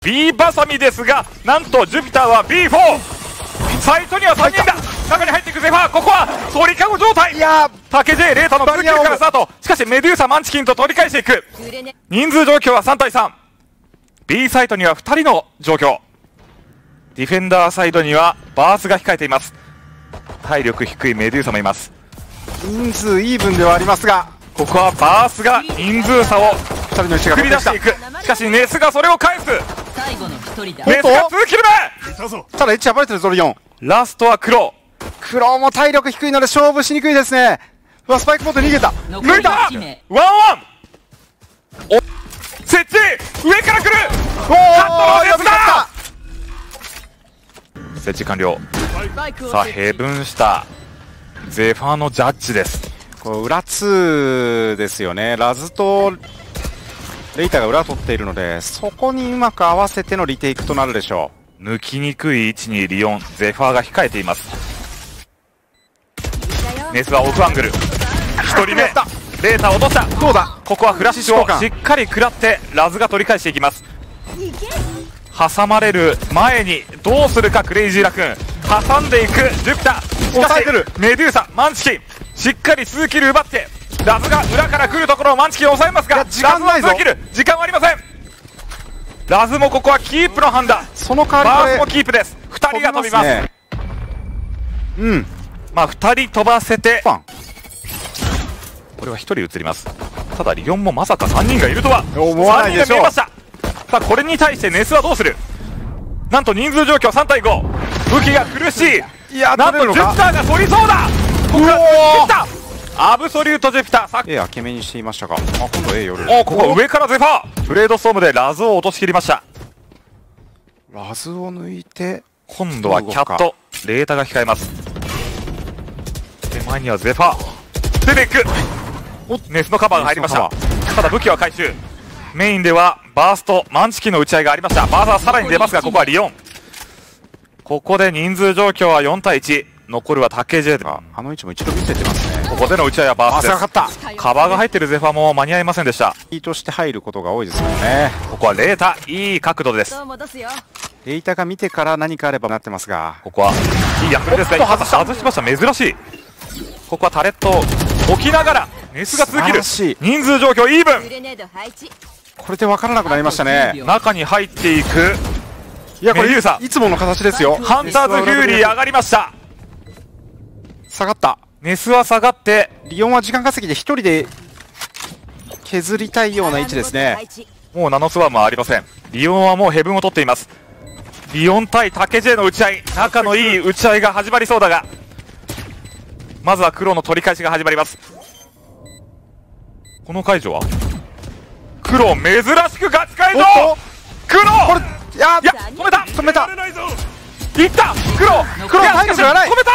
B バサミですが、なんとジュピターは B4。サイトには3人だ。中に入っていくゼファー、ここは鳥かご状態。 いやー、 竹 J レータの空球からスタート。しかしメデューサマンチキンと取り返していく。人数状況は3対3。 B サイトには2人の状況。ディフェンダーサイドにはバースが控えています。体力低いメデューサもいます。 人数イーブンではありますが、 ここはバースが人数差を 2人の位置が繰り出していく。しかしネスがそれを返す。 最後の一人だ。 ネスが2キル目。 ただ位置暴れてるゾル4。 ラストは黒。 黒も体力低いので勝負しにくいですね。うわ、スパイクボート逃げた。 抜いた。ワンワン。お、設置上から来る。 おお、 やったった設置完了。さあヘブンしたゼファーのジャッジです。 こう裏2ですよね。ラズとレイタが裏取っているので、そこにうまく合わせてのリテイクとなるでしょ抜きにくい位置にリオン、ゼファーが控えています。ネスはオフアングル。1人目レーター落とした。 う。どうだ。 ここはフラッシュをしっかり食らってラズが取り返していきます。挟まれる前にどうするかクレイジーラクーン。挟んでいくジュピター。しかしメデューサマンチキンしっかり数キル奪って、ラズが裏から来るところをマンチキンを抑えますが、 時間ないぞ。 ラズは数キル時間はありません。ラズもここはキープの判断。 その代バースもわりこキープです。2人が飛びます。 ね、うん。 まあ2人飛ばせて、 パン。 これは1人移ります。ただリオンもまさか3人がいるとは思わないでしょう。 3人が見えました。さあこれに対してネスはどうする。なんと人数状況3対5。武器が苦しい。 いや、 なんとジュピターが取りそうだ。ここはアブソリュートジュピター。さ A 開け目にしていましたが、今度 A 夜。 ここ上からゼファー。ブレードストームでラズを落としきりました。 ラズを抜いて今度はキャットレータが控えます。手前にはゼファー出ていく。ネスのカバーが入りました。ただ武器は回収。メインではバーストマンチキンの打ち合いがありました。バースはさらに出ますが、ここはリオン。ここで人数状況は4対1。残るは竹 J で、 あの位置も一度見せてますね。 ここでの打ち合いはバースです。 かった。 カバーが入っているゼファーも間に合いませんでした。 いいとして入ることが多いですよね。 ここはレータいい角度です。 レイタが見てから何かあればなってますが、 ここはいいヤフルですが、外しました。珍しい。ここはタレットを置きながらネスが続ける。人数状況イーブン。 これで分からなくなりましたね。 中に入っていく。 いや、これメデューサいつもの形ですよ。 ハンターズフューリー上がりました。 下がった。 ネスは下がって、 リオンは時間稼ぎで一人で削りたいような位置ですね。 もうナノスワームはありません。リオンはもうヘブンを取っています。リオン対竹 J の打ち合い、仲のいい打ち合いが始まりそうだが、まずは黒の取り返しが始まります。この解除は黒珍しくガチ解除。黒これいや止めたいった黒体力がない。 止めた。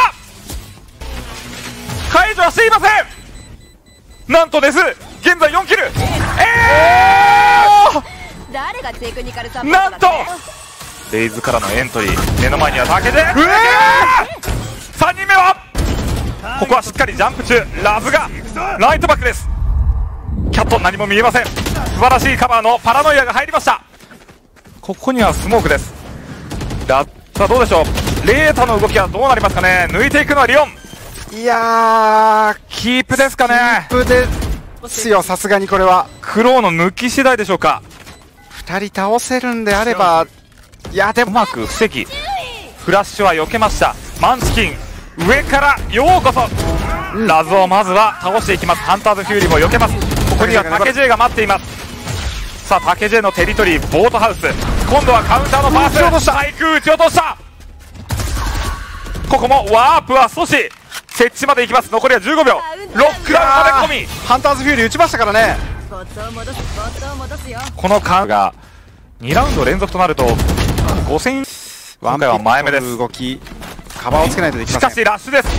解除はしていません。なんとです現在4キル。なんとレイズからのエントリー。目の前には竹 J。3人目はここはしっかりジャンプ中。ラズがライトバックです。キャット何も見えません。素晴らしいカバーのパラノイアが入りました。ここにはスモークです。さあどうでしょう。レータの動きはどうなりますかね。抜いていくのはリオン。 いやー、 キープですかね。 キープですよ。さすがにこれは黒の抜き次第でしょうか。 2人倒せるんであれば、いやでもうまく防ぎ、フラッシュは避けました。マンチキン上からようこそ。ラズをまずは倒していきます。ハンターズフューリーも避けます。ここには竹 J が待っています。さあ竹 J のテリトリーボートハウス。今度はカウンターのパース。対空撃ち落とした。ここもワープは阻止。設置までいきます。残りは15秒。ロックダウンまで込みハンターズフューリー打ちましたからね。 このカウンが2ラウンド連続となると5000。今回は前目です。 動きカバーをつけないとできません。 しかしラッシュです。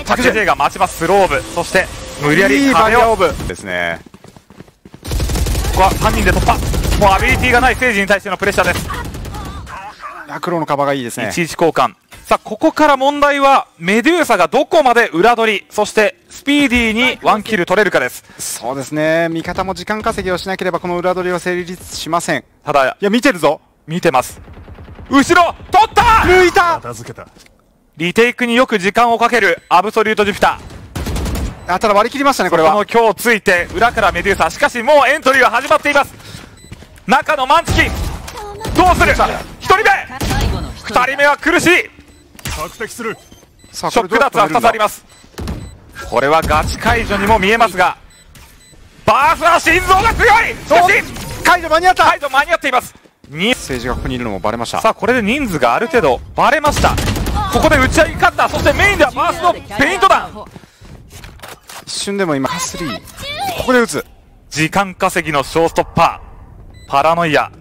竹 J が待ちます。スローブ、そして無理やり壁をですね。 ここは3人で突破。もうアビリティがないステージに対してのプレッシャーです。 黒のカバーがいいですね。 11交換。さあここから問題はメデューサがどこまで裏取り、そしてスピーディーにワンキル取れるかです。 そうですね。味方も時間稼ぎをしなければこの裏取りは成立しません。 ただいや見てるぞ。 見てます。後ろ取った、 抜いた。 リテイクによく時間をかけるアブソリュートジュピター。 ただ割り切りましたね、これは。 この今日ついて裏からメデューサ。しかしもうエントリーは始まっています。中のマンチキンどうする。1人目2人目は苦しい。ショック脱は2つあります。これはガチ解除にも見えますが、バースは心臓が強い。しかし解除間に合った。 解除間に合っています。 政治がここにいるのもバレました。 さあこれで人数がある程度バレました。ここで打ち上げ勝った。そしてメインではバースのペイント弾。 一瞬でも今3ここで打つ。 時間稼ぎのショーストッパーパラノイア、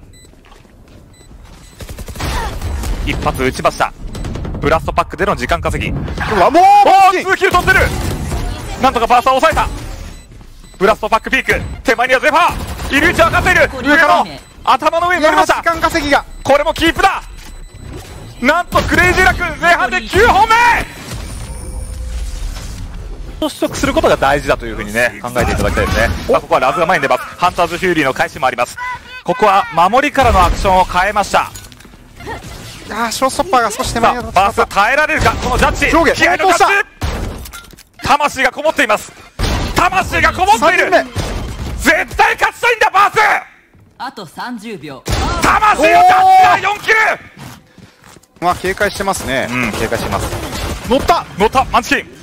一発打ちました。ブラストパックでの時間稼ぎ。 もう 2キル取ってる。なんとかバースは抑えた。ブラストパックピーク、手前にはゼファー、イリューチャーがっている。上から頭の上に乗りました。 時間稼ぎがこれもキープだ。なんとクレイジーラ君前半で9本目。取得することが大事だというふうにね、考えていただきたいですね。ここはラズが前に出ます。ハンターズフューリーの開始もあります。ここは守りからのアクションを変えました。 ショーストッパーが少し手前に当たバース耐えられるか。このジャッジ上下気合の勝ち。魂がこもっています。魂がこもっている。絶対勝ちたいんだバース。 あと30秒。 魂をジャッジが4キル。 まあ警戒してますね。 警戒してます。 乗ったマンチキン。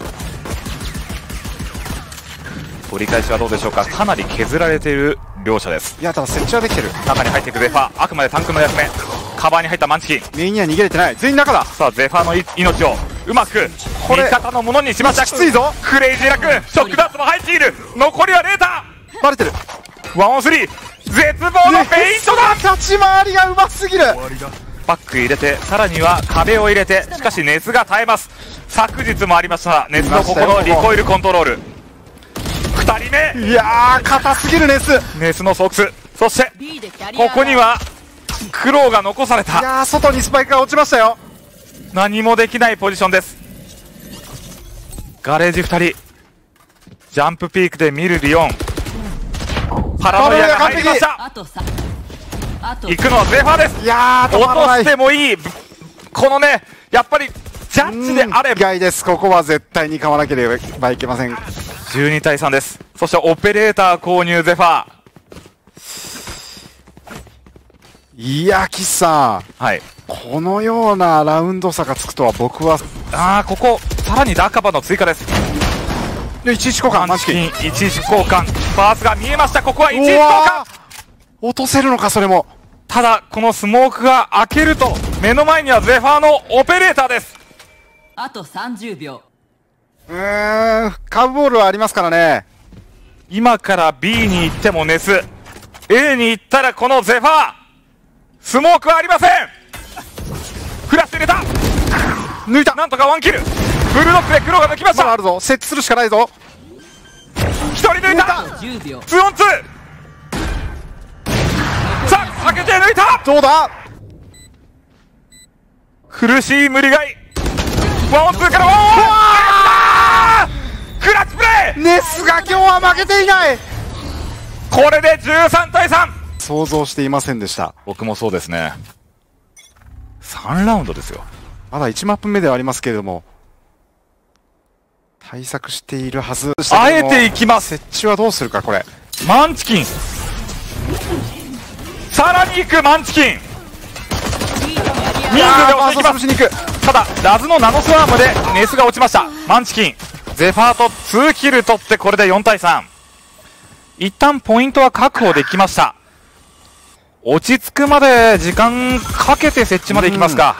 取り返しはどうでしょうか。かなり削られている両者です。 いや、ただ設置はできてる。 中に入っていくゼファー、あくまでタンクの役目。カバーに入ったマンチキン。 メインには逃げれてない。全員中だ。 さあゼファーの命をうまく味方のものにしました。 きついぞ。 クレイジーラ君ショックダーツも入っている。残りはレーターバレてる。 1オン3絶望のペイントだ。 立ち回りがうますぎる。 バック入れて、さらには壁を入れて、しかし熱が耐えます。昨日もありました熱のここのリコイルコントロール。2人目、 いやー硬すぎる熱のソックス。そしてここにはクローが残された。 いやー外にスパイクが落ちましたよ。 何もできないポジションです。ガレージ2人ジャンプピークで見るリオン。パラノイアが入りました。行くのはゼファーです。 いやー落としてもいい。このねやっぱりジャッジであれば意外です。ここは絶対に買わなければいけません。 12対3です。そしてオペレーター購入ゼファー。 いや岸さん、 はい、 このようなラウンド差がつくとは僕は。 ここさらにダカバの追加です。 11交換、マジキン 11交換。バースが見えました。ここは11交換。 落とせるのか。それもただこのスモークが開けると目の前にはゼファーのオペレーターです。 あと30秒。 カブボールはありますからね。 今から B に行ってもネス、 A に行ったらこのゼファー。スモークはありません。フラッシュ入れた。 抜いた。 なんとかワンキル。ブルドックで黒が抜きました。 まだあるぞ。設置するしかないぞ。 1人抜いた。2オン2。さあかけて抜いた。 どうだ。 苦しい無理がい。ワンオン2からワンオン。クラッチプレー。 ネスが今日は負けていない。 これで13対3。 想像していませんでした。 僕もそうですね。3ラウンドですよ。 まだ1マップ目ではありますけれども対策しているはず。 あえていきます。 設置はどうするか。これマンチキン、さらに行くマンチキン。人数で押していきます。ただラズのナノスワームでネスが落ちました。マンチキンゼファーと2キル取って、これで4対3。一旦ポイントは確保できました。落ち着くまで時間かけて設置までいきますか。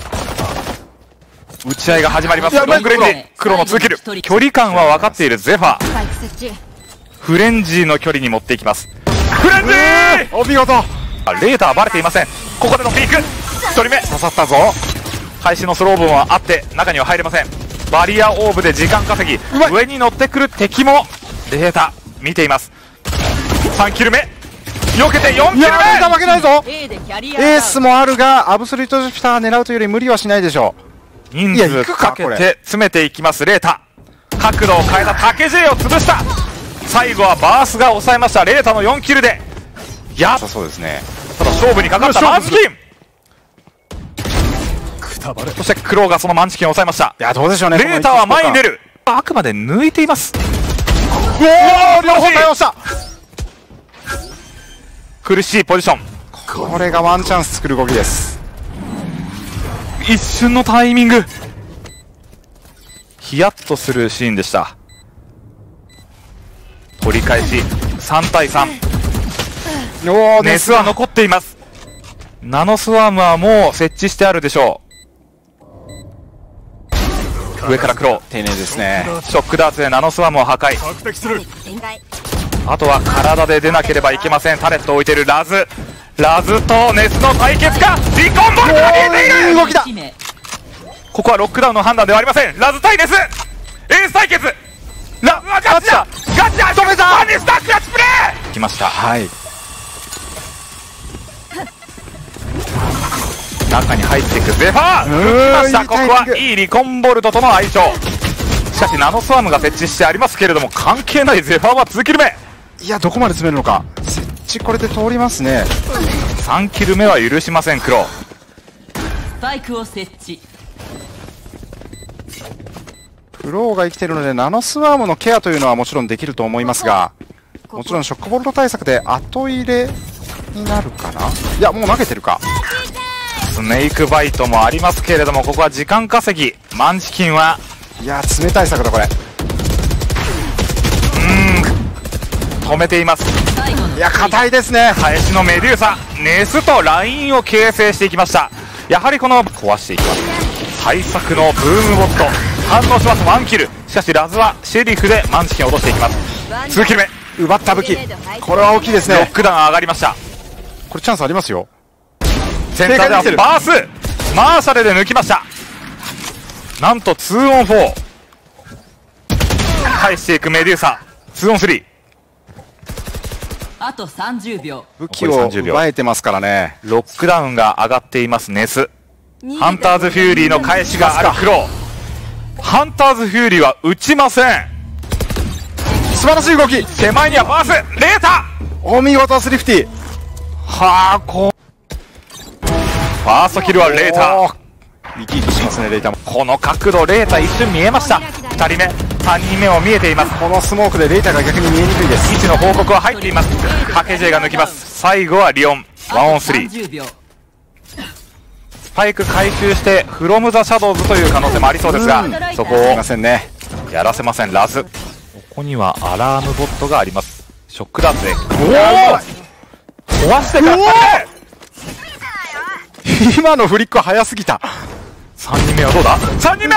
打ち合いが始まります。ロングレンジ、黒の2キル。距離感は分かっているゼファー。フレンジーの距離に持っていきます。フレンジー、 お見事。 レーターバレていません。ここでのピーク、1人目刺さったぞ。 開始のスロー分はあって中には入れません。バリアオーブで時間稼ぎ。上に乗ってくる敵もレーター見ています。3キル目避けて4キル目。 いやー負けないぞ。 エースもあるがアブソリュートジュピター狙うというより無理はしないでしょう。人数かけて詰めていきます。レーター角度を変えた竹 J を潰した。最後はバースが抑えました。レータの4キルでやそうですね。 ただ勝負にかかったマンチキン。そしてクローがそのマンチキンを抑えました。 いや、どうでしょうね。 レーターは前に出る。あくまで抜いています。 おお、両方対応した。 苦しいポジション。 これがワンチャンス作る動きです。 一瞬のタイミング、ヒヤッとするシーンでした。取り返し3対3。 おお、 ネスは残っています。ナノスワームはもう設置してあるでしょう。上からクロー、 丁寧ですね。 ショックダーツでナノスワームを破壊。あとは体で出なければいけません。タレットを置いているラズとネスの対決か。リコンボルが見えている。 動きだ。 ここはロックダウンの判断ではありません。ラズ対ネス、エース対決。ラズはガチだ、ガチだ。止めた。ワニスタークラッチプレー来ました。 はい。 中に入っていくゼファー、抜きました。ここはいいリコンボルトとの相性。しかしナノスワームが設置してありますけれども、関係ない。ゼファーは2キル目。 いや、どこまで詰めるのか。設置これで通りますね。 3キル目は許しません。黒スパイクを設置。 クローが生きているのでナノスワームのケアというのはもちろんできると思いますが、もちろんショックボルト対策で後入れになるかな。いや、もう投げてるか。 スネークバイトもありますけれども、ここは時間稼ぎ。マンチキンは、 いや、冷たい策だこれ。 止めています。 いや、硬いですね。 返しのメデューサ、ネスとラインを形成していきました。やはりこの壊していきます。対策のブームボット反応します。1キル。しかしラズはシェリフでマンチキンを落としていきます。2キル目、 奪った武器、これは大きいですね。 ロックダウン上がりました。 これチャンスありますよ。 センターではバース、マーシャルで抜きました。なんと 2on4 返していくメデューサ、 2on3。 あと30秒。 武器を奪えてますからね。 ロックダウンが上がっていますネス。ハンターズフューリーの返しがあるクロー。ハンターズフューリーは撃ちません。 素晴らしい動き。 手前にはバース、レータ、 お見事スリフティ。 はあ、こうファーストキルはレーター。 生き生きしますねレーターも。 この角度レーター一瞬見えました。2人目3人目も見えています。 このスモークでレーターが逆に見えにくいです。 位置の報告は入っています。ハケジェが抜きます。最後はリオン 1on3。スパイク回収してフロムザシャドウズという可能性もありそうですが、そこをませんね。 やらせませんラズ。ここにはアラームボットがあります。ショックダーツで壊してから今のフリックは早すぎた。 3人目はどうだ。3人目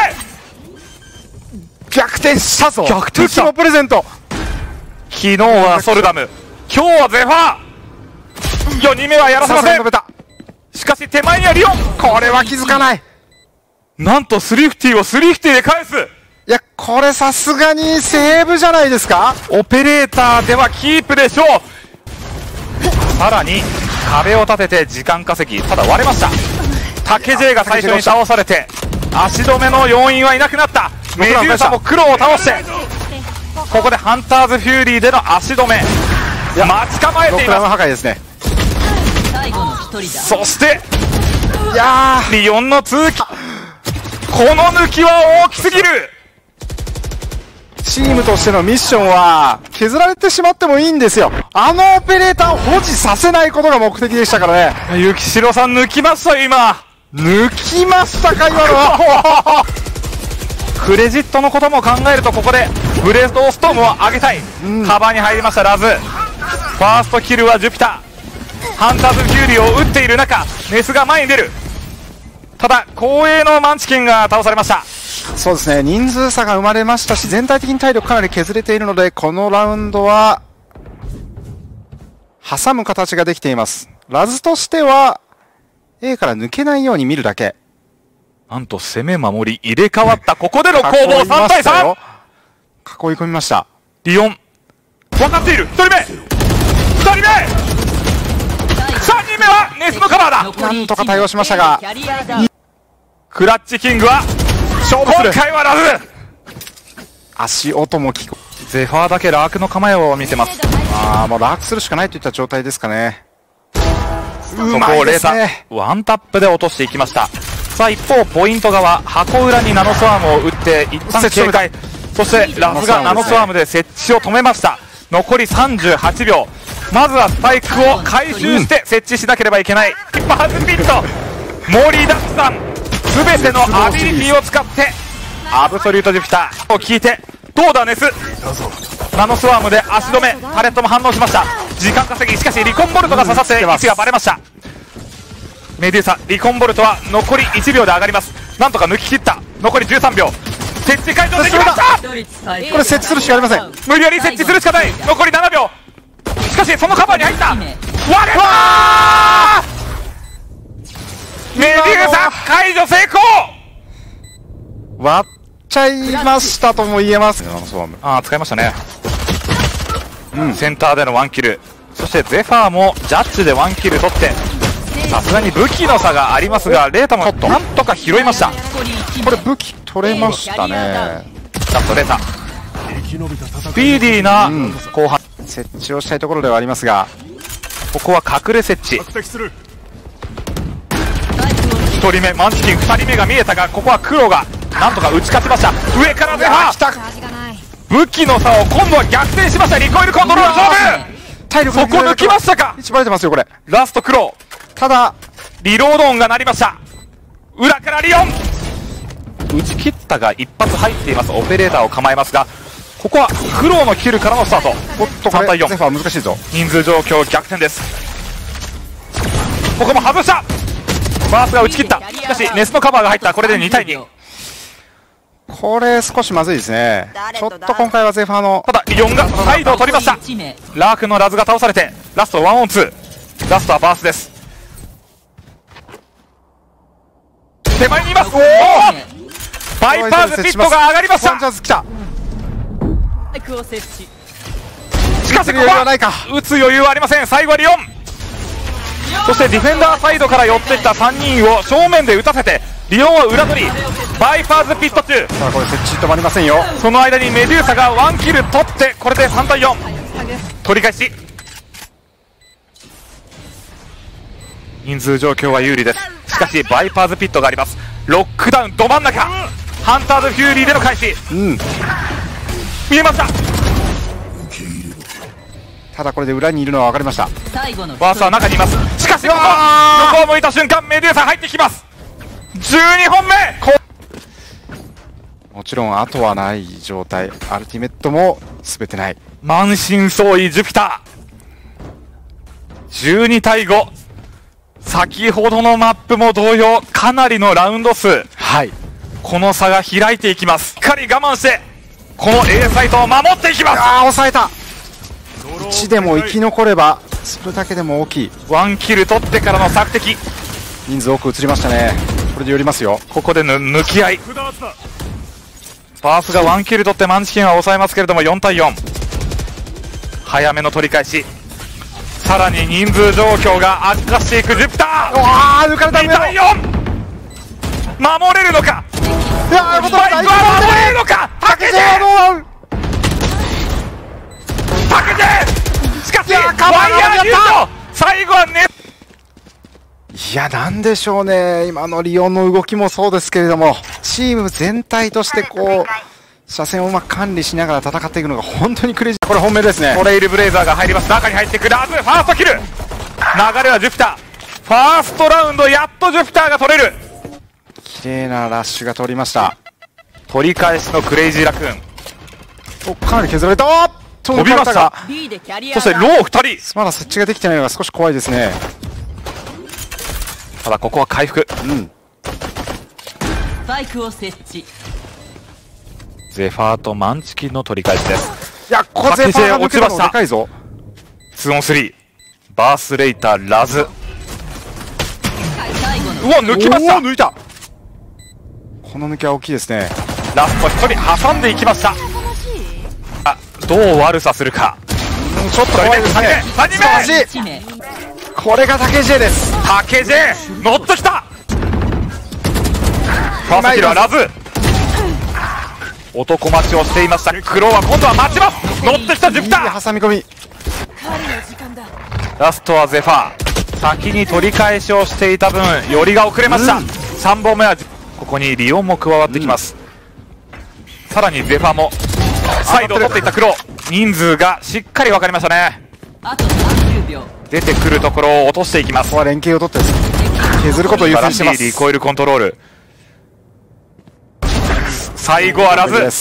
逆転したぞ。 逆転した。 武器もプレゼント。 昨日はソルダム、今日はゼファー。4人目はやらせません。しかし手前にはリオン。 これは気づかない。 なんとスリフティをスリフティで返す。 いや、これさすがにセーブじゃないですか。 オペレーターではキープでしょう。さらに壁を立てて時間稼ぎ。ただ割れました。タケジェが最初に倒されて足止めの要因はいなくなった。メデューサも黒を倒して、ここでハンターズフューリーでの足止め。待ち構えていロックダウンま破壊ですね。 最後の一人だ。 す。そしていやリオンの通気、この抜きは大きすぎる。 チームとしてのミッションは削られてしまってもいいんですよ。あのオペレーターを保持させないことが目的でしたからね。 ゆきしろさん抜きましたよ今。 抜きましたか今のは。 クレジットのことも考えると、ここでブレードストームを上げたい。カバーに入りましたラズ。ファーストキルはジュピター。ハンターズフューリーを撃っている中、ネスが前に出る。ただ後衛のマンチキンが倒されました。 そうですね、人数差が生まれましたし、全体的に体力かなり削れているので、このラウンドは挟む形ができています。ラズとしては A から抜けないように見るだけ。 なんと攻め守り入れ替わった。ここでの攻防3対 3。 囲い込みました。 リオン分かっている。1人目2人目3人目はネスのカバーだ。 なんとか対応しましたが、 クラッチキングは勝負する。 今回はラズ。 足音も聞こゼファーだけラークの構えを見せます。 もうラークするしかないといった状態ですかね。 そこをレーターワンタップで落としていきました。さあ一方ポイント側、箱裏にナノスワームを打って一旦警戒、そしてラズがナノスワームで設置を止めました。残り38秒、まずはスパイクを回収して設置しなければいけない。バーズピット盛りだくさん、全てのアビリティを使ってアブソリュートジュピターを聞いて、どうだネス、ナノスワームで足止め、タレットも反応しました。時間稼ぎ、しかしリコンボルトが刺さって位置がバレました。メデューサ、リコンボルトは残り1秒で上がります。なんとか抜き切った。残り13秒、設置解除できました。 これ設置するしかありません。 無理やり設置するしかない。残り7秒、しかしそのカバーに入った。割れたー、メデューサ解除成功。 割っちゃいましたとも言えます。ナノスワーム、 ああ使いましたね。センターでのワンキル、そしてゼファーもジャッジでワンキル取って、さすがに武器の差がありますがレータもなんとか拾いました。 これ武器取れましたね。 ラストレータ、スピーディーな後半、 設置をしたいところではありますが、 ここは隠れ設置。1人目マンチキン、2人目が見えたが、ここは黒がなんとか打ち勝ちました。上からゼファー、武器の差を今度は逆転しました。リコイルコントロール勝負、 体力そこ抜きましたか。 一番出てますよこれ。 ラスト黒、 ただリロード音が鳴りました。裏からリオン、打ち切ったが一発入っています。オペレーターを構えますが、ここは黒のキルからのスタート。 おっとこ 3対4、 れゼファー難しいぞ。 人数状況逆転です。ここも外した、バースが打ち切った。しかしネスのカバーが入った。これで2対2。 これ少しまずいですね。ちょっと今回はゼファーの、 ただリオンがサイドを取りました。ラークのラズが倒されてラスト 1on2、 ラストはバースです。手前にいます。おお、バイパーズピットが上がりました。 チャンス来た。 しかしここは打つ余裕はありません。最後はリオン、そしてディフェンダーサイドから寄ってきた3人を正面で打たせてリオンを裏取り、バイパーズピット中。 さあこれ設置止まりませんよ。 その間にメデューサが1キル取って、これで3対4、取り返し。人数状況は有利です。しかしバイパーズピットがあります。ロックダウンど真ん中、ハンターズフューリーでの開始、見えました。 ただこれで裏にいるのは分かりました。 バースは中にいます。しかしここ横を向いた瞬間メデューサ入ってきます。12本目、 もちろん後はない状態。アルティメットも全てない。 満身創痍ジュピター、12対5。先ほどのマップも同様かなりのラウンド数、 はい、 この差が開いていきます。しっかり我慢してこの A サイトを守っていきます。 ああ抑えた。1でも生き残ればそれだけでも大きい。 1キル取ってからの索敵、 人数多く移りましたね。これで寄りますよ。 ここで抜き合い、バースが1キル取ってマンチキンは抑えますけれども4対4、早めの取り返し。さらに人数状況が悪化していくジュピター。 わあ抜かれた。 2対4、守れるのか。 いやー、 バイクは守れるのか。タケジしかしワイヤーシュート、最後はね。 いやなんでしょうね、今のリオンの動きもそうですけれども、チーム全体としてこう車線をうまく管理しながら戦っていくのが本当にクレイジー。これ本命ですね。 トレイルブレイザーが入ります。中に入ってくるラズ、ファーストキル。流れはジュピター、ファーストラウンドやっとジュピターが取れる。 綺麗なラッシュが取りました。 取り返しのクレイジーラクーン。 お、かなり削られた。 飛びました。そしてロー2人、 まだ設置ができてないのが少し怖いですね。 ただここは回復。 バイクを設置。 ゼファーとマンチキンの取り返しです。 いや、ここゼファーが抜けたのでかいぞ。 2on3 バースレイターラズ、うわ抜きました。 抜いた。この抜きは大きいですね。 ラスト1人挟んでいきました。あ、どう悪さするか。 ちょっと怖いですね。 2人目、 これが竹 J です。 竹 J 乗ってきた。ファーストキルはラズ、男待ちをしていました。黒は今度は待ちます。乗ってきたジュピター、 挟み込み。 ラストはゼファー。 先に取り返しをしていた分寄りが遅れました、3本目はここにリオンも加わってきます、さらにゼファーもサイドを取っていった黒、人数がしっかり分かりましたね。 あと30秒。 出てくるところを落としていきます。 ここは連携を取って削ることを優先してます。 リコイルコントロール、最後はラズ、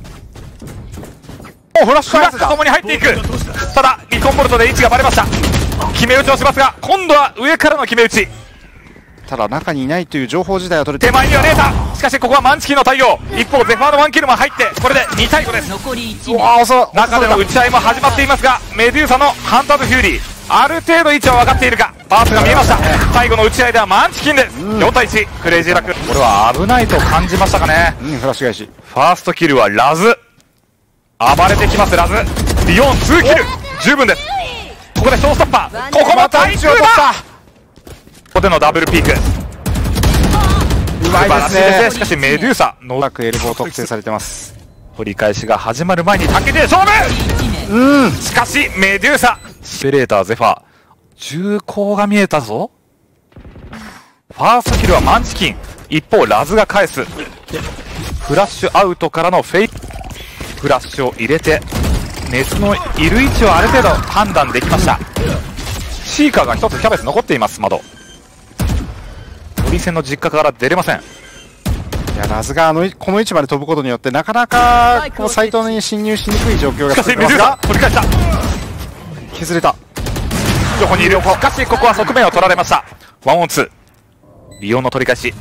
おフラッシュフラッシュともに入っていく。ただリコンボルトで位置がバレました。決め打ちをしますが今度は上からの決め打ち、 ただ中にいないという情報自体は取れて手前にはレーター、しかしここはマンチキンの対応、一方ゼファーのワンキルも入ってこれで2対5です。 残り1名。 中での打ち合いも始まっていますがメデューサのハンターズフューリー、ある程度位置は分かっているか、バースが見えました。最後の打ち合いではマンチキンです、4対1、クレイジーラック、これは危ないと感じましたかね。 フラッシュ返し、 ファーストキルはラズ、暴れてきますラズ、リオン2キル十分です。ここでショーストッパー、ここも対空だ、ここでのダブルピーク、 うまいですね。 しかしメデューサのうまくエルボー特定されてます。 取り返しが始まる前に竹で勝負、 1名。 しかしメデューサシベレーターゼファー銃口が見えたぞ。ファーストキルはマンチキン、一方ラズが返す、フラッシュアウトからのフェイク、フラッシュを入れてネスのいる位置をある程度判断できました。シーカーが一つキャベツ残っています。窓鳥戦の実家から出れません。 いやラズがこの位置まで飛ぶことによってなかなかこのサイトに侵入しにくい状況がしかしメデューサ取り返した、 削れた。 横にいる、しかしここは側面を取られました。ワンオンツー、リオンの取り返し、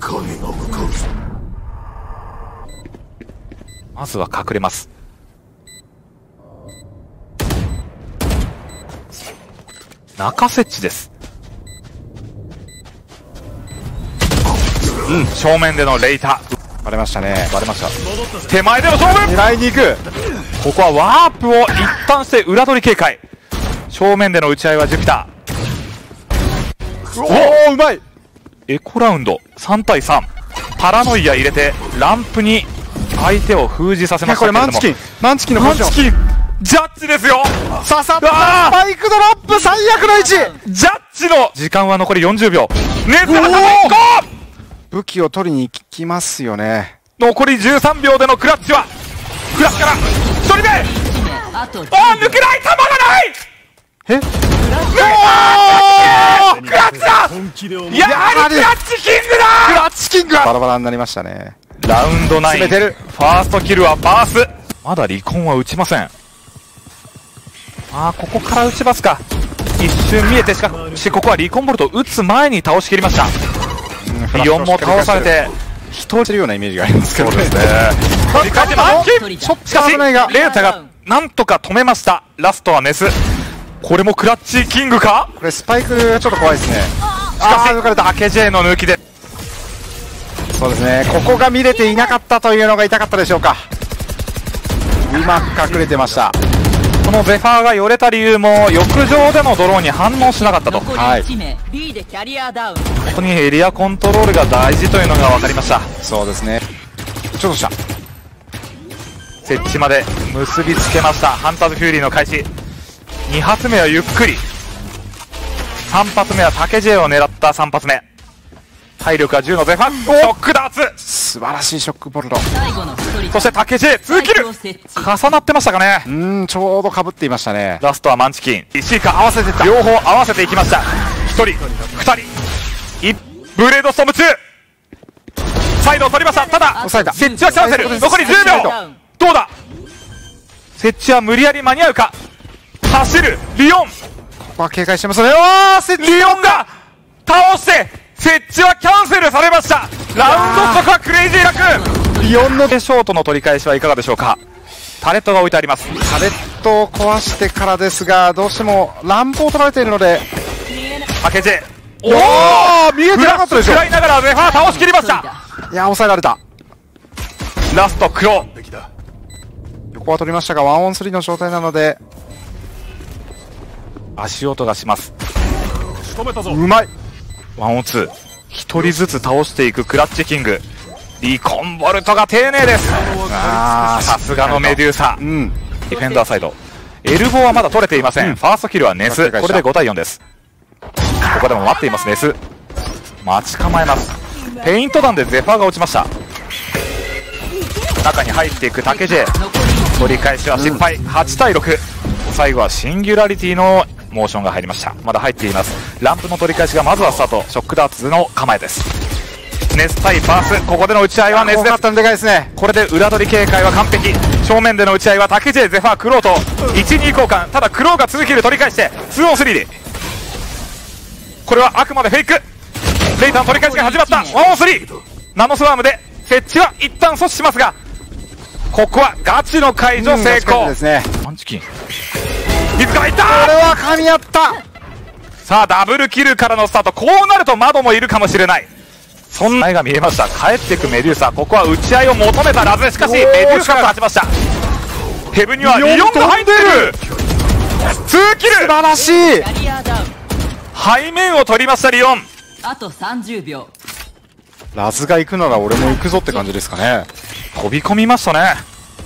まずは隠れます。中設置です。正面でのレイタバレましたね。 バレました。手前での勝負、 狙いに行く。 ここはワープを一旦して裏取り警戒、正面での打ち合いはジュピター、 おおうまい。 エコラウンド3対3、パラノイア入れてランプに相手を封じさせましたこれマンチキンのポジション、 ジャッジですよ、 刺さった。スパイクドロップ最悪の位置。 ジャッジの時間は残り40秒、ネットが1個、 武器を取りに行きますよね。 残り13秒でのクラッチはクラッチから1人目、 あと抜けない、弾がない、 えクラッチだ、やはりクラッチキングだ、 クラッチキングバラバラになりましたね。 ラウンド9、 詰めてる。 ファーストキルはバース、まだ離婚は打ちません。ここから打ちますか、一瞬見えて、しかしここはリコンボルト打つ前に倒しきりました。リオンも倒されて一人してるようなイメージがありますけどね。 振り返ってマンキン、 一人だ。 しかしレータがなんとか止めました。ラストはメス、これもクラッチキングか、 これスパイクがちょっと怖いですね。 しかし抜かれたAKJの抜きで、 そうですね、ここが見れていなかったというのが痛かったでしょうか。うまく隠れてました。 このゼファーが寄れた理由も浴場でのドローンに反応しなかったと、 残り1名。B でキャリアダウン。 ここにエリアコントロールが大事というのが分かりました。 そうですね、ちょっとした設置まで結びつけました。ハンターズフューリーの開始、2発目はゆっくり、3発目は竹 J を狙った3発目、体力は10のゼファー、ショックダーツ、 素晴らしいショックボルト。 最後の1人。 そして竹 J2 キル、重なってましたかね。 ちょうど被っていましたね。 ラストはマンチキン、シーカー合わせてた、両方合わせていきました。1人2人ブレードストーム2、サイドを取りました。ただ抑えた。 設置はキャンセル、残り10秒、どうだ、設置は無理やり間に合うか、走るリオン、 ここは警戒してますね。 リオンが倒して設置はキャンセルされました。ラウンドストはクレイジーラク、リオンのショートの取り返しはいかがでしょうか。タレットが置いてあります。 タレットを壊してからですが、どうしても乱暴を取られているので、 竹 J、 おお見えてなかったでしょ。 食らいながらゼファー倒しきりました。 いや抑えられた。 ラスト黒、 横は取りましたが、1on3 の状態なので、 足音がします。 うまい。 1on2、一人ずつ倒していくクラッチキング、リコンボルトが丁寧です。さすがのメデューサ、ディフェンダーサイド、エルボーはまだ取れていません。ファーストキルはネス、これで5対4です。ここでも待っています。ネス待ち構えます。ペイント弾でゼファーが落ちました。中に入っていく竹 J、 取り返しは失敗。8対6、最後はシンギュラリティのモーションが入りました。まだ入っています。ランプの取り返しがまずはスタート。ショックダーツの構えです。ネス対バース、ここでの打ち合いはネスです。 でかいですね。 これで裏取り警戒は完璧。正面での打ち合いは竹 J、 ゼファー、クローと 1,2 交換。ただクローが続きで取り返して 2on3 で、これはあくまでフェイク。レイターの取り返しが始まった。 1on3、 ナノスワームで設置は一旦阻止しますが、ここはガチの解除成功ですね。 パンチキン自らいった。 これは噛み合った。 さあダブルキルからのスタート。こうなると窓もいるかもしれない。そんな絵が見えました。帰っていくメデューサ。ここは打ち合いを求めたラズ。しかしメデューサが勝ちました。ヘブにはリオンが入っている。2キル、 素晴らしい。 キャリアダウン。 背面を取りましたリオン。 あと30秒。 ラズが行くなら俺も行くぞって感じですかね。 飛び込みましたね。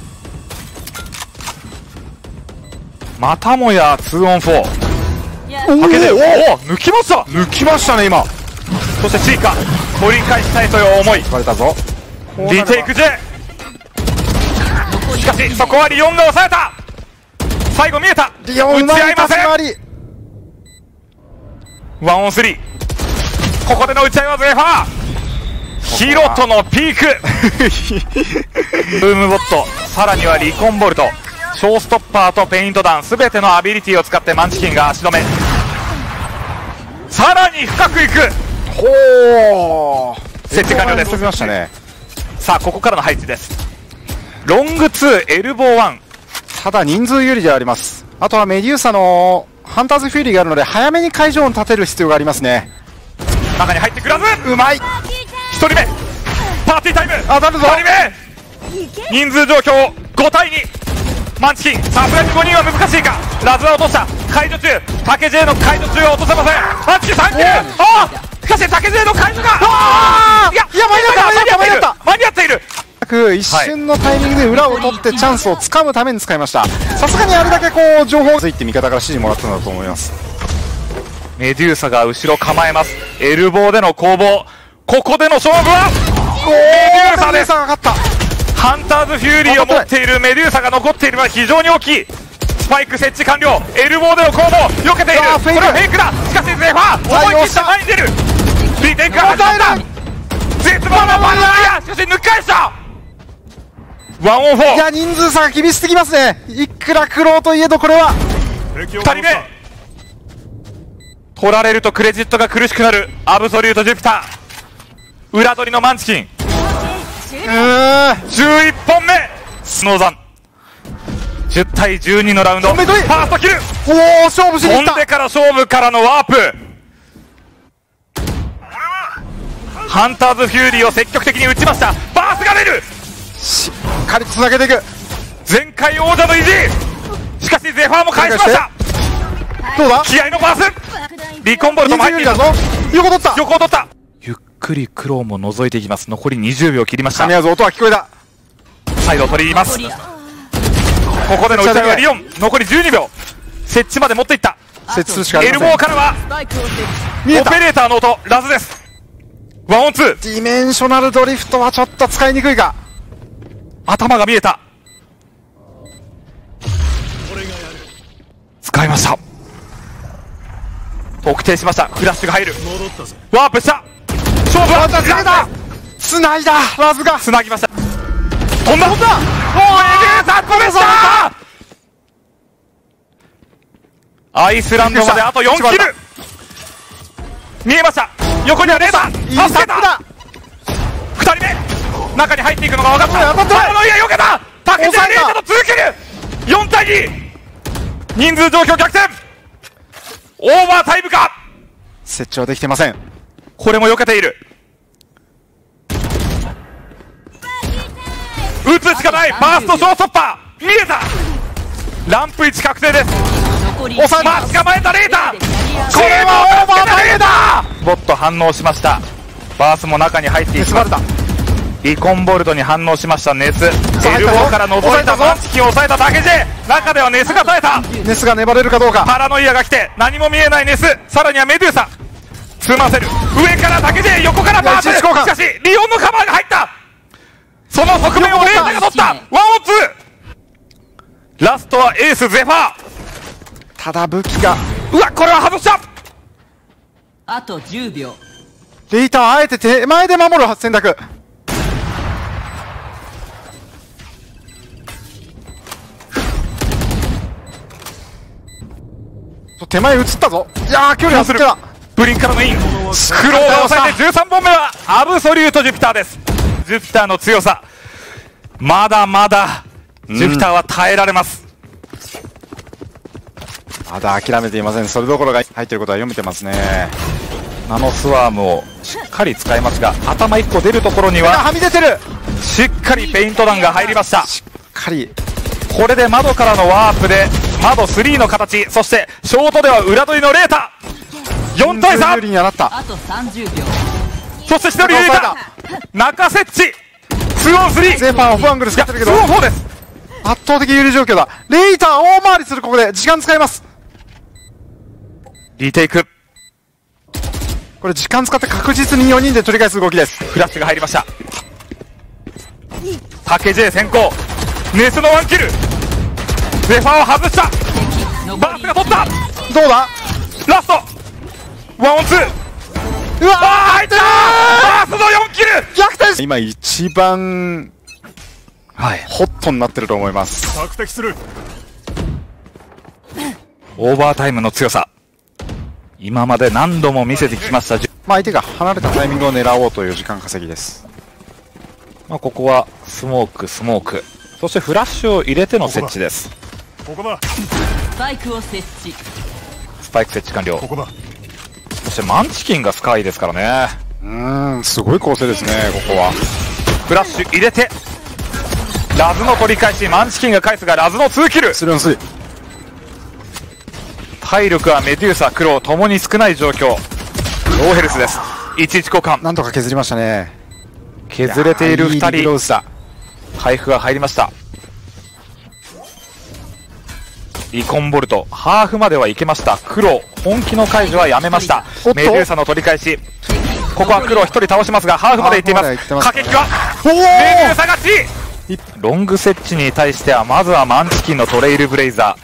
またもや 2on4。竹で抜きました。 抜きましたね今。 そしてシーカ取り返したいという思い。 バレたぞ。 リテイク J、 しかしそこはリオンが抑えた。最後見えた。 リオン打ち合いません。 り。 1on3、 ここでの打ち合いはゼファー。ヒロトのピークブームボット、さらにはリコンボルト、ショーストッパーとペイント弾、全てのアビリティを使ってマンチキンが足止め。さらに深くいく。 ほー、 設置完了です。 飛びましたね。 さあここからの配置です。ロング2、エルボー1。 ただ人数有利ではあります。あとはメデューサのハンターズフューリーがあるので早めに会場を立てる必要がありますね。 中に入ってくらず。 うまい。 1人目パーティータイム。 当たるぞ。 2人目人数状況5対2。マンチキンさすがに5人は難しいか。ラズは落とした。解除中。竹 J の解除中は落とせません。マンチキン3キル。ああ、しかし竹 J の解除がいや間に合っている。 一瞬のタイミングで裏を取ってチャンスをつかむために使いました。さすがにあれだけこう情報ついて味方から指示もらったんだと思います。 メデューサが後ろ構えます。エルボーでの攻防。ここでの勝負はメデューサです。ハンターズフューリーを持っているメデューサが残っているのは非常に大きい。スパイク設置完了。エルボーでの攻防避けている。これはフェイクだ。しかしゼファー思い切って前に出る。リテイクが始まった。絶望のバンダーやしかし抜き返した。1on4。 いや人数差が厳しすぎますね。いくら苦労といえどこれは 2人目取られるとクレジットが苦しくなるアブソリュートジュピター。裏取りのマンチキン。11本目スノーザン。10対12のラウンド。ファーストキル。 おお勝負しにいった。 飛んでから勝負からのワープ。ハンターズフューリーを積極的に打ちました。バースが出る。 しっかりつなげていく。 前回王者の意地。しかしゼファーも返しました。 どうだ。 気合のバース。リコンボルトも入っている。 横取った。 横を取った。ゆっくりクローも覗いていきます。残り20秒切りました。 神業音は聞こえた。 サイドを取ります。ここでの打ち上げはリオン。残り12秒。設置まで持っていった。 設置するしかありエません。 ルボーからはオペレーターの音。ラズです。1on2。 ディメンショナルドリフトはちょっと使いにくいか。 頭が見えた。使いました。特定しました。フラッシュが入る。ワープした。勝負はつないだ。ラズがつなぎました。飛んだ。もうエゲーサットでした。アイスランドまであと4キル。見えました。横にはレーダー。助けた。2人目中に入っていくのが分かった。パラノイア避けた。竹内レーダーの2キル。4対2。人数状況逆転。オーバータイムか。 設置はできてません。 これも避けている。打つしかない。ファーストショーストッパー見えた。ランプ1確定です。待ち構えたレーダー。これはオーバータイムだ。ボット反応しました。バースも中に入っていきました。リコンボルトに反応しましたネス。エルボーから覗いたマンチキンを抑えただけで中ではネスが耐えた。 ネスが粘れるかどうか。 パラノイアが来て何も見えないネス。さらにはメデューサ。 詰ませる。上からだけで横から回せる。しいや一時交換かしリオンのカバーが入った。その側面をレータが取った。ワンオンツー。ラストはエースゼファー。 ただ武器がうわ、これは外した。 あと10秒。 レイターあえて手前で守る選択。手前映ったぞ。いやー距離外れた。 ブリンからのイン。クローが抑えて13本目はアブソリュートジュピターです。ジュピターの強さ、まだまだジュピターは耐えられます。 まだ諦めていません。それどころが入っていることは読めてますね。 ナノスワームをしっかり使いますが、頭1個出るところにははみ出てる。 しっかりペイント弾が入りました。 しっかりこれで窓からのワープで窓3の形、そしてショートでは裏取りのレータ。4対有 3。 利にはなった。 あと30秒。 そして1人入れた。中設置 2on3。 ゼファーオフアングル使ってるけど 2on4 です。 圧倒的有利状況だ。レイター大回りする。ここで時間使います。 リテイク。 これ時間使って確実に4人で取り返す動きです。 フラッシュが入りました。竹 J 先行。ネスのワンキル。ゼファーを外した。バースが取った。 どうだ。 ラストワンオンツー。 うわー入ったー。バースの4キル。 逆転。今一番はい、 ホットになってると思います。 索敵する。 オーバータイムの強さ、今まで何度も見せてきました。 まあ相手が離れたタイミングを狙おうという時間稼ぎです。 まあここはスモーク、そしてフラッシュを入れての設置です。 ここだ。 スパイクを設置。 スパイク設置完了。 ここだ。 そしてマンチキンがスカイですからね。 すごい構成ですね。ここはフラッシュ入れてラズの取り返し、マンチキンが返すがラズの2キル。 スルーンスリー。 体力はメデューサ、クローともに少ない状況。ローヘルスです。11交換。 なんとか削りましたね。 削れている2 いやーいいリブロー人。 スだ。 回復が入りました。リコンボルトハーフまではいけました。クロー本気の解除はやめました。 おっとメデューサの取り返し、ここはクロー1人倒しますがハーフまでいっています。 ハーフまで行ってます駆け引きはおメデューサ勝ち。ロング設置に対してはまずはマンチキンのトレイルブレイザ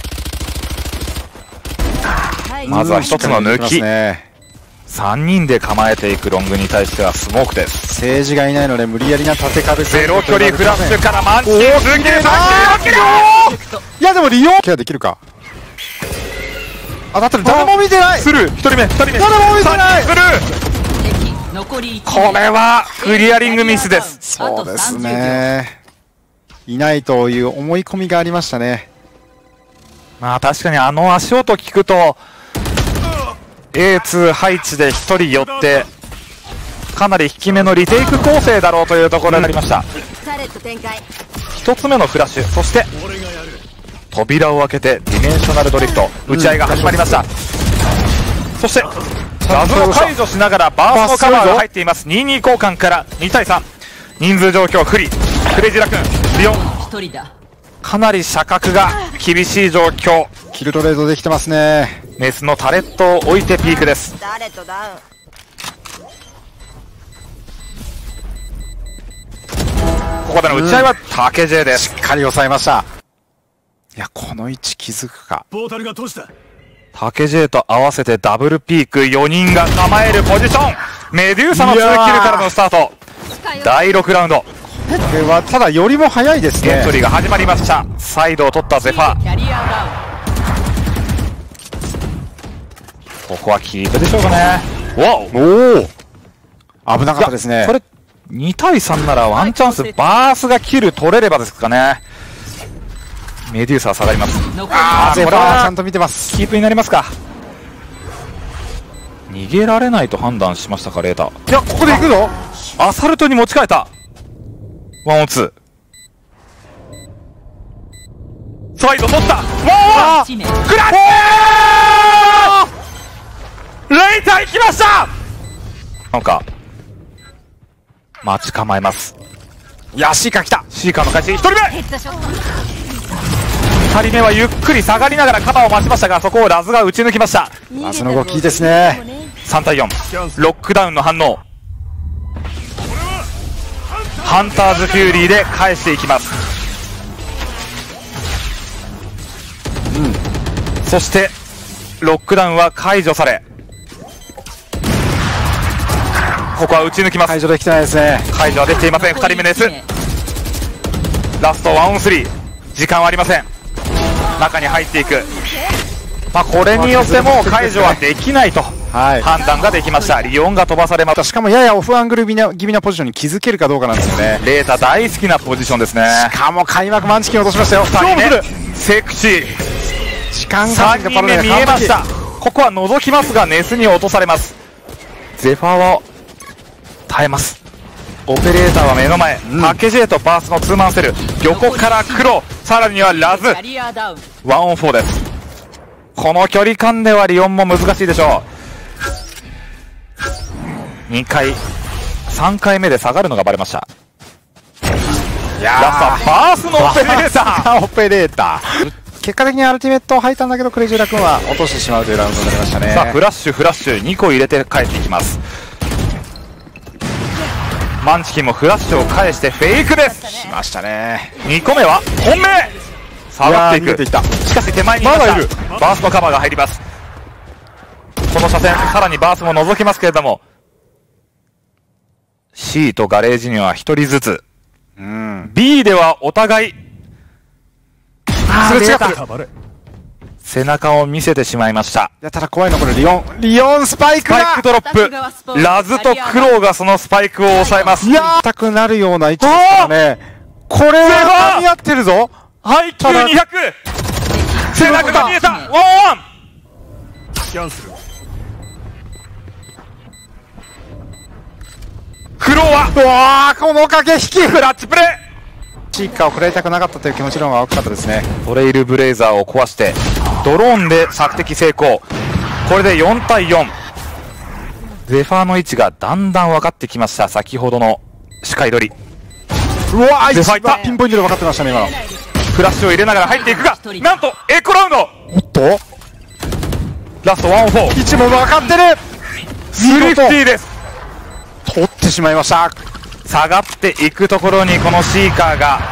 ー、まずは一つの抜き。3人で構えていくロングに対してはスモークです。 政治がいないので無理やりな縦壁。 ゼロ距離フラッシュからマンチキンおー 2キル3キル。 いやでも利用ケアできるか。当たってる。誰も見てない。 スルー1人目2人目誰も見てない 3人スルー。 敵残り1。 これはクリアリングミスです。 そうですね。いないという思い込みがありましたね。 まあ確かにあの足音聞くと A2 配置で1人寄ってかなり引き目のリテイク構成だろうというところになりました。1つ目のフラッシュ、そして扉を開けてディメンショナルドリフト、打ち合いが始まりました。そしてラズを解除しながらバーストカバーが入っています。2-2交換から2対3。人数状況不利。クレイジーラ君リオン 1人だ。 かなり射角が厳しい状況。 キルトレードできてますね。 メスのタレットを置いてピークです。 タレットダウン。 ここでの打ち合いは竹 J です。 しっかり抑えました。いやこの位置気づくか。 ポータルが閉じた。 竹 J と合わせてダブルピーク、4人が構えるポジション。メデューサの2キルからのスタート。第6ラウンド、 これはただよりも早いですね。 エントリーが始まりました。サイドを取ったゼファー。 キャリアダここはキープでしょうかね。わお、 おお危なかったですね。 これ2対3ならワンチャンスバースがキル取れればですかね。メデューサは下がります。 ウン。残りゼファあーこれはーちゃんと見てます。 キープになりますか。逃げられないと判断しましたか、レーター。 いやここで行くの。 アサルトに持ち替えた。ワンオンツー。サイド取った。ワンワン 1名。 クラッシュ。レイター行きました。なんか待ち構えます。 いやシーカー来た。 シーカーの開始1人目。2人目はゆっくり下がりながらカバーを待ちましたが、そこをラズが打ち抜きました。 ラズの動きいいですね。 3対4、ロックダウンの反応。ハンターズフューリーで返していきます。そしてロックダウンは解除され、ここは打ち抜きます。 解除できてないですね。 解除はできていません。2人目の S ラスト1オン3、時間はありません。中に入っていく、これによってもう解除はできないと判断ができました。リオンが飛ばされました。 しかもややオフアングル気味なポジションに気づけるかどうかなんですよね。 レータ大好きなポジションですね。 しかも開幕マンチキン落としましたよ。 2人目セクシー、 時間 3人目見えました。ここは覗きますがネスに落とされます。ゼファーは耐えます。オペレーターは目の前、竹 J とバースのツーマンセル、横から黒、さらにはラズ、 キャリアダウン。 1オン4です。この距離感ではリオンも難しいでしょう。2回3回目で下がるのがバレました。 いやラストはバースのオペレーターオペレーター結果的にアルティメット入ったんだけど、クレイジーラ君は落としてしまうというラウンドになりましたね。 さあフラッシュ2個入れて帰っていきます。マンチキンもフラッシュを返してフェイクです。 来ましたね。 2個目は本命下がっていく。 いやーしかし手前にいました。 まだいる。 バースのカバーが入ります。この車線さらにバースも覗きますけれども、 C とガレージには1人ずつ、B ではお互いすれ違ってる。背中を見せてしまいました。 いや、ただ怖いのこれリオンスパイクスパイクドロップ、ラズとクロウがそのスパイクを抑えます。 いやー、痛くなるような位置ですからね。これは噛み合ってるぞ。 はい、9200、背中が見えた。ワンワンキャンセル。クロウはうわー、この駆け引きクラッチプレー。 チーカーを食らいたくなかったという気持ちの方が大きかったですね。 トレイルブレイザーを壊してドローンで索敵成功。これで4対4。ゼファーの位置がだんだん分かってきました。先ほどの視界取り。 うわー、 ゼファーいった。 ピンポイントで分かってましたね今の。 フラッシュを入れながら入っていくが、なんとエコラウンド。 おっとラスト1オン4。 位置も分かってる。 スリフティです。 取ってしまいました。 下がっていくところにこのシーカーが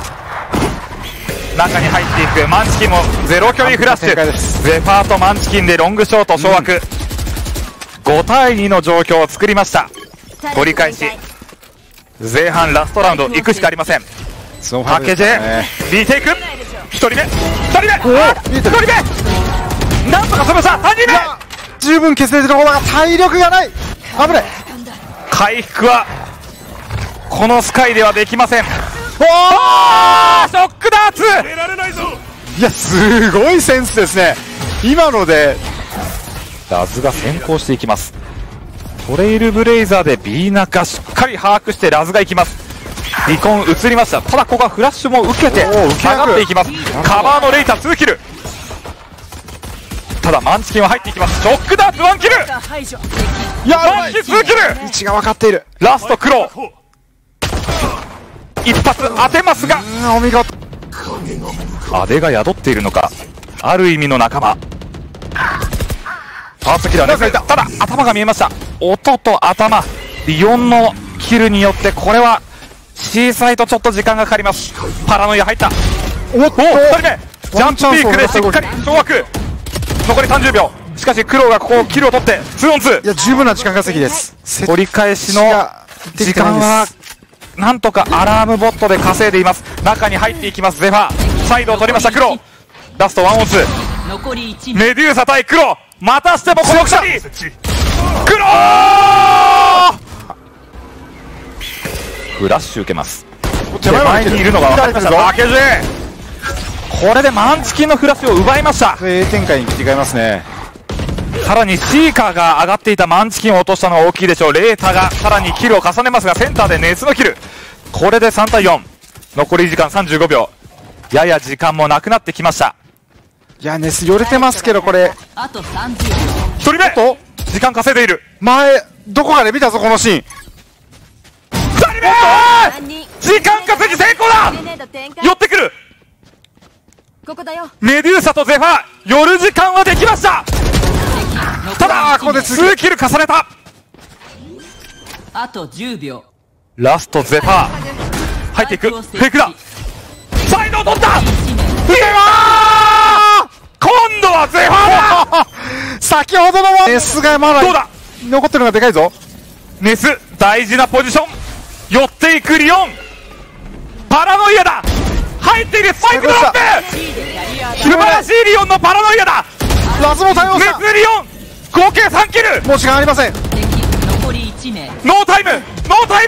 中に入っていく。マンチキンもゼロ距離フラッシュ。ゼファーとマンチキンでロングショート掌握、5対2の状況を作りました。取り返し、前半ラストラウンド行くしかありません。竹 J リテイク、1人目2人目1人目、なんとか攻めました。3人目十分削れてる方だが体力がない。危ない。 回復はこのスカイではできません。おー、ショックダーツ。 いや、すごいセンスですね今ので。 ラズが先行していきます。トレイルブレイザーで B 中しっかり把握してラズがいきます。リコン移りました。ただここはフラッシュも受けて下がっていきます。カバーのレイター2キル。ただマンチキンは入っていきます。ショックダーツ1キル。 いや、 マンチキン2キル。 位置が分かっている。 ラストクロウ一発当てますが、 お見事。 アデが宿っているのか、ある意味の仲間。ファーストキラーね。ただ頭が見えました。音と頭、リオンのキルによってこれは C サイトちょっと時間がかかります。パラノイア入った。 おっと、 2人目ジャンプピークでしっかり掌握。残り30秒。しかしクロウがここキルを取って2オン2。 いや、十分な時間稼ぎです。 取り返しの時間はなんとかアラームボットで稼いでいます。中に入っていきますゼファー。サイドを取りましたクロウ。ラスト1オン2。 残り1 メデューサ対クロウ。またしてもこの2人。クロウフラッシュ受けます。手前にいるのが分かりました。竹 J これでマンチキンのフラッシュを奪いました。 A 展開に切り替えますね。 さらにシーカーが上がっていたマンチキンを落としたのが大きいでしょう。レータがさらにキルを重ねますが、センターで熱のキル。これで3対4。残り時間35秒。やや時間もなくなってきました。 いや、ネスよれてますけど、これあと30秒。 1人目と時間稼いでいる。 前どこかで見たぞこのシーン。 2人目時間稼ぎ成功だ。寄ってくる。 ここだよ。 メデューサとゼファー、寄る時間はできました。 ただここで 2キル重ねた。 あと10秒。 ラストゼファー入っていく。フェイクだ。サイドを取った。 1名。 フェイ今度はゼファーだ。 先ほどのはネスがまだどうだ。 残ってるのがでかいぞ。 ネス大事なポジション。寄っていくリオン。パラノイアだ。入っている。スパイクドロップ。素晴らしいリオンのパラノイアだ。 ラズも対応した。 ネスリオン合計3キル。 もう時間ありません。 敵残り1名。 ノータイムノータイム。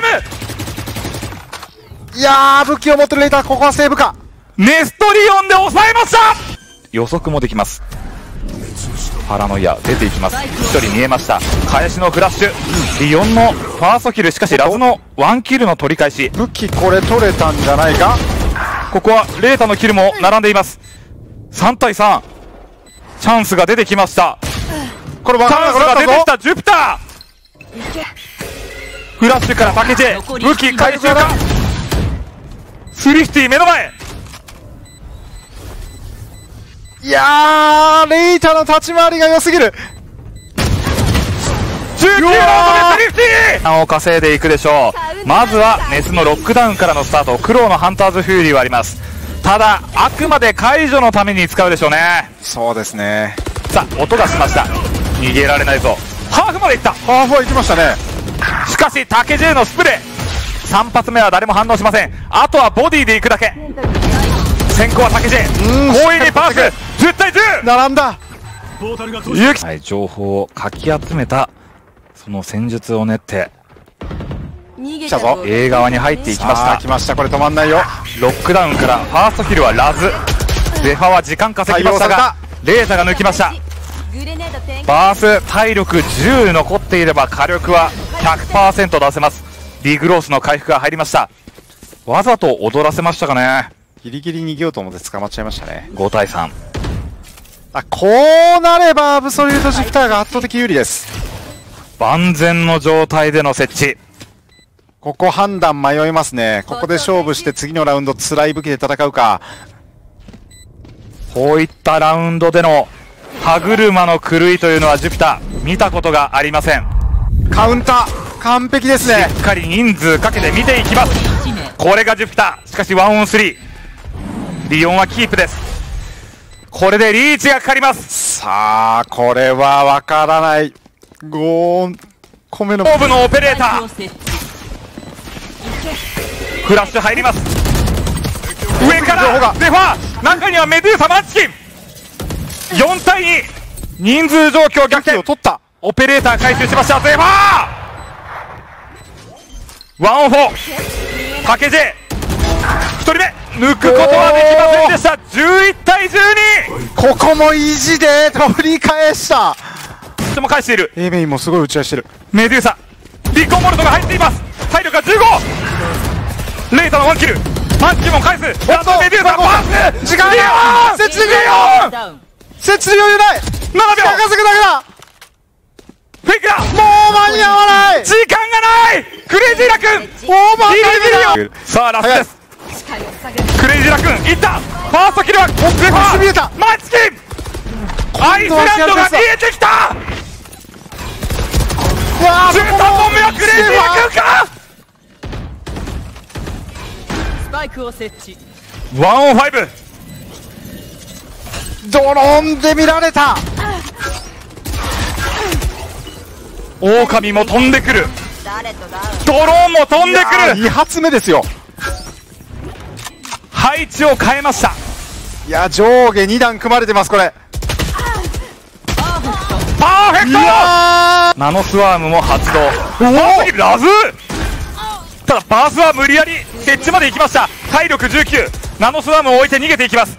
いやー、武器を持ってるレイター、ここはセーブか。 ネストリオンで抑えました。予測もできます。パラノイア出ていきます。1人見えました。返しのフラッシュ。リオンのファーストキル。しかしラズの1キルの取り返し。 武器これ取れたんじゃないか。 ここはレータのキルも並んでいます。3対3チャンスが出てきました。 これチャンスが出てきた。 た。ジュピターフラッシュから竹 J 武器回収か。スリフティ目の前。 いやー、レイターの立ち回りが良すぎる。 19ラウンドでスリフティを稼いでいくでしょう。まずはネスのロックダウンからのスタート。クローのハンターズフューリーはあります。ただあくまで解除のために使うでしょうね。 そうですね。 さあ音がしました。逃げられないぞ。ハーフまでいった。 ハーフは行きましたね。 しかし竹 J のスプレー3発目は誰も反応しません。あとはボディで行くだけ。先行は竹 J 強引にパース10対10 並んだ。 はい、情報をかき集めたその戦術を練って来たぞ。 A 側に入っていきました。 来ました。これ止まんないよ。 ロックダウンからファーストキルはラズ。ゼファは時間稼ぎましたがレーザが抜きました。バース体力10残っていれば火力は 100% 出せます。リグロースの回復が入りました。わざと踊らせましたかね。 ギリギリ逃げようと思って捕まっちゃいましたね。 5対3。 あ、こうなればアブソリュートジプターが圧倒的有利です。 万全の状態での設置。 ここ判断迷いますね。ここで勝負して次のラウンド辛い武器で戦うか。 こういったラウンドでの歯車の狂いというのはジュピター見たことがありません。 カウンター完璧ですね。 しっかり人数かけて見ていきます。これがジュピター。しかし 1on3 リオンはキープです。これでリーチがかかります。 さあこれはわからない。5個目の勝負のオペレーターフラッシュ入ります。上からゼファー中にはメドゥーサマンチキン。4対2人数状況逆転。 を取った。 オペレーター回収しました。ゼファー 1on4 竹 J 1人目抜くことはできませんでした。11対12。 ここも意地で取り返した。 人も返している。 A メインもすごい打ち合いしてる。 メデューサリコンボルトが入っています。体力が15。レイタの1キルマンチキンも返す。ラストメデューサパース。 時間が設置できるよ。設置で余裕ない。7秒稼ぐだけだ。 フェイクだ。 もう間に合わない。 時間がない。クレイジーラ君オーバータイムだ。 さあラストです。クレイジーラ君いった。ファーストキルはゼファー見えた。 マンチキンアイスランドが見えてきた。13本目はクレイジーラ君か。 スパイクを設置。 1on5 ドローンで見られた。 狼も飛んでくる。ドローンも飛んでくる。 2発目ですよ。 配置を変えました。 いや上下2段組まれてます。これパーフェクト。 いやナノスワームも発動。ラズただバースは無理やり設置まで行きました。体力19。ナノスワームを置いて逃げていきます。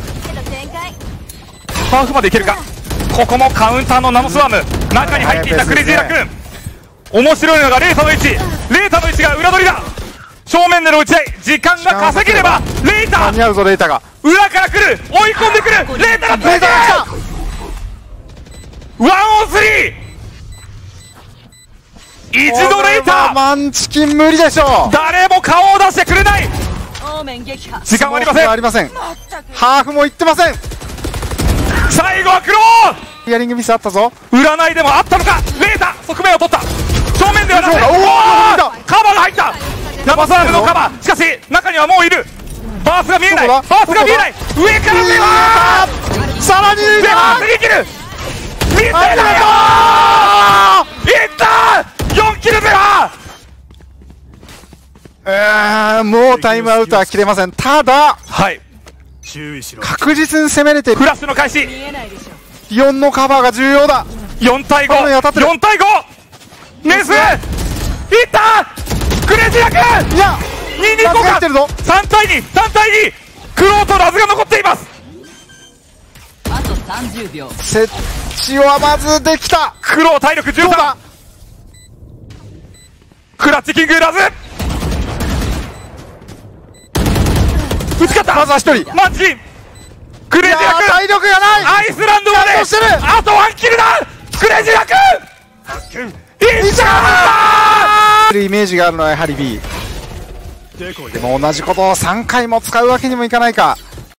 ハーフまでいけるか。ここもカウンターのナノスワーム。中に入っていたクレイジーラ君。面白いのがレータの位置。レータの位置が裏取りだ。正面での打ち合い時間が稼げればレータ間に合うぞ。レータが裏から来る。追い込んでくる。レータがついてる。1on3 一度レーター。 マンチキン無理でしょう。 誰も顔を出してくれない。 オーメン撃破。 時間はありません。 ありません。ハーフもいってません。 最後はクローヒアリングミスあったぞ。 占いでもあったのか。レータ側面を取った。正面ではなくて、 そうだおーカバーが入ったヤマサールのカバー。しかし中にはもういる。バースが見えない。 どこだバースが見えない。上から目はさらに抜い上からた。 逃げ切る。見てないよいったー4キル目はもうタイムアウトは切れません。ただはい確実に攻めれてる。 フラッシュの開始。 4のカバーが重要だ。 4対5。 ここに当たってる 4対5。ネスいったクレイジーラ君。 いや 2に行こうか。 ラズが来てるぞ。 3対2。3対2。クローとラズが残っています。 あと30秒。 設置はまずできた。 クロー体力13 どうだ。 クラッチキングラズ打ち勝った。 まずは1人。 マンチキンクレイいやジーラ君体力がない。 アイスランドまでちゃんとしてる。 あと1キルだ。クレイジーラ君いったーイメージがあるのはやはり B。でも同じことを3回も使うわけにもいかないか。